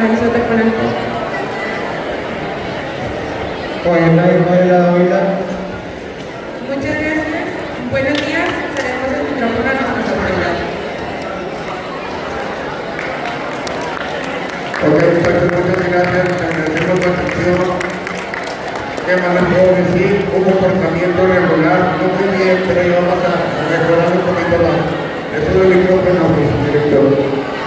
camiseta con el foco. Cogerla y ponerla a oír. Muchas gracias. Buenos días. Cedemos el micrófono a nuestras autoridades. Ok, muchachos, muchas gracias. Agradecemos la atención. ¿Qué más les puedo decir? Un comportamiento regular, no muy bien, pero vamos a mejorar un poquito más. Eso es el micrófono, director.